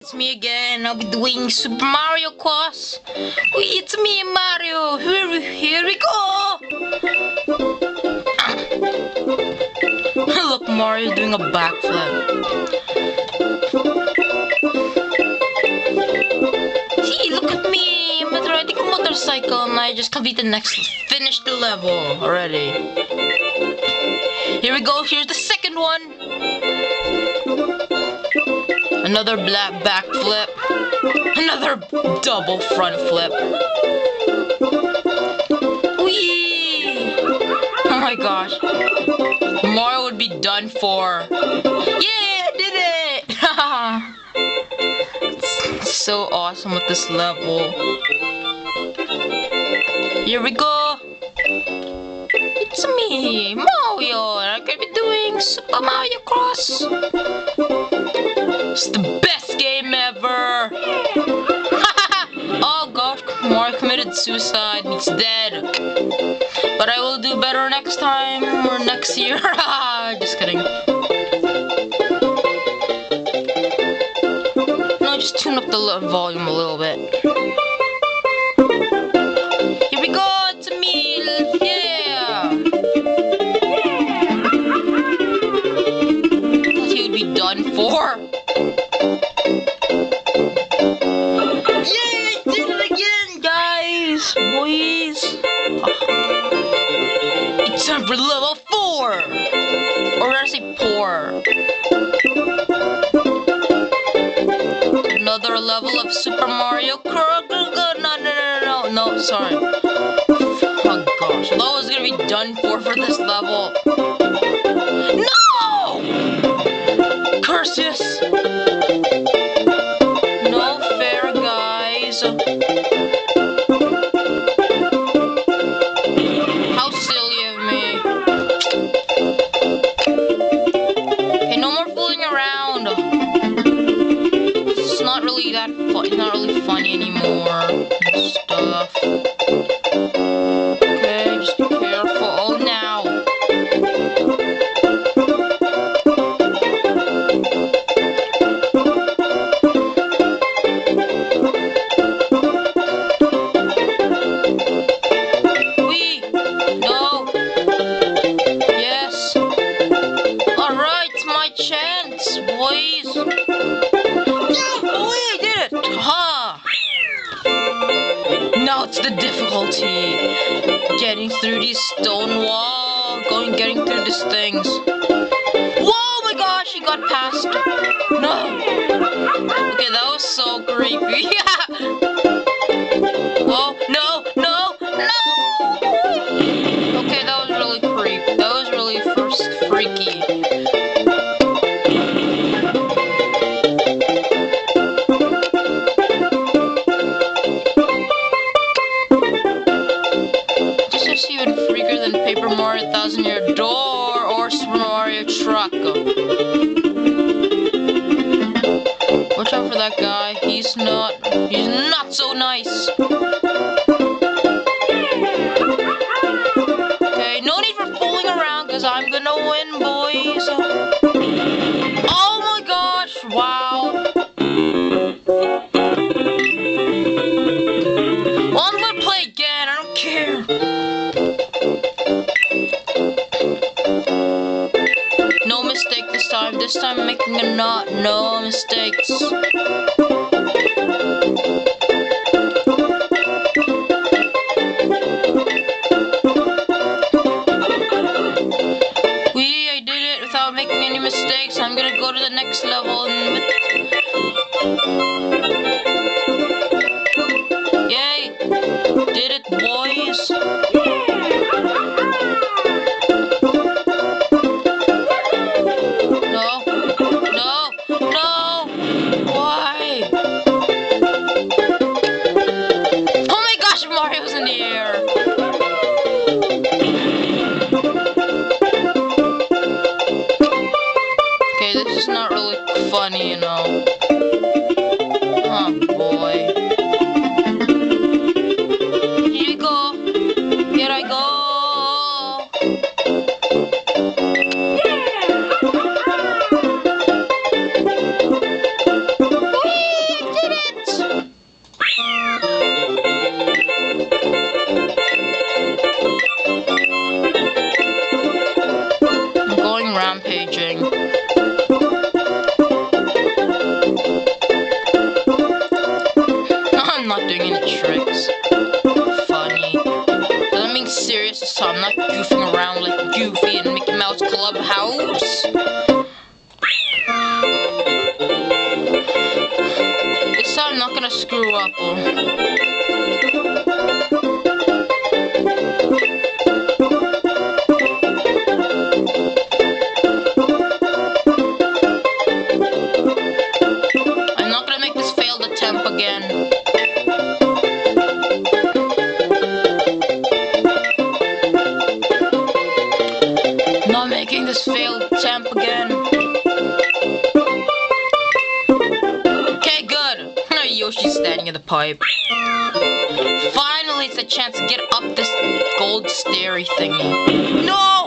It's me again. I'll be doing Super Mario Cross. It's me, Mario. Here we go. Look, Mario's doing a backflip. See, look at me. I'm riding a motorcycle and I just finished the level already. Here we go. Here's the second one. Another black backflip. Another double front flip. Whee! Oh my gosh. Mario would be done for. Yeah, I did it! It's so awesome with this level. Here we go. It's me, Mario, and I'm gonna be doing Super Mario Cross. It's the best game ever! Oh gosh, Mario committed suicide. He's dead. But I will do better next time or next year. Just kidding. No, just tune up the volume a little bit. Here we go, it's me, yeah! Thought he would be done for. Boys, it's time for level 4, or did I say poor? Another level of Super Mario Cross. No, sorry. Oh gosh, that was gonna be done for this level. No! Curses! No fair, guys. It's not really funny anymore and stuff. Okay, just be careful. Oh, now. Wee! No! Yes! Alright, it's my chance, boys! Now it's the difficulty. Getting through these stone walls. Getting through these things. Whoa, my gosh, he got past. No. Okay, that was so creepy. Oh, no. Okay, that was really creepy. That was really freaky. Paper Mario 1000-Year Door or Super Mario Truck. Watch out for that guy. He's not so nice. Okay, no need for fooling around because I'm gonna win, boys. Oh my gosh, wow. Well, I'm gonna play again, I don't care. No mistake this time. This time I'm making a knot. No mistakes. Goofy and Mickey Mouse Clubhouse. This time I'm not gonna screw up. I'm not gonna make this failed attempt again. Not making this failed attempt again. Okay, good. Yoshi's standing in the pipe. Finally, it's a chance to get up this gold starry thingy. No!